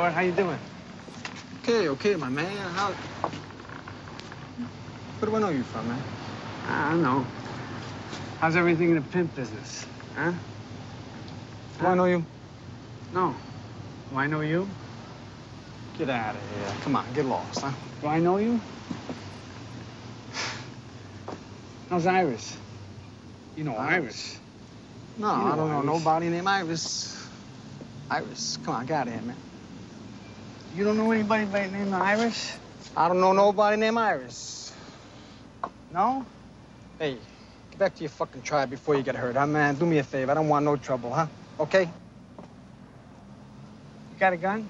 Bart, how you doing? Okay, my man. Where do I know you from, man? I don't know. How's everything in the pimp business? Huh? Do I know you? No. Do I know you? Get out of here. Come on, get lost, huh? Do I know you? How's Iris? You know Iris. No, I don't know nobody named Iris. Iris, come on, get out of here, man. You don't know anybody by the name of Iris? I don't know nobody named Iris. No? Hey, get back to your fucking tribe before you get hurt, huh, man? Do me a favor. I don't want no trouble, huh? Okay? You got a gun?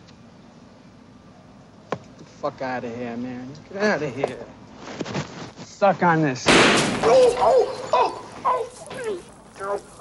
Get the fuck out of here, man. Get out of here. Suck on this. Oh!